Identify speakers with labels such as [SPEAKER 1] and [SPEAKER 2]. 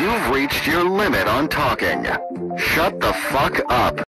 [SPEAKER 1] You've reached your limit on talking. Shut the fuck up.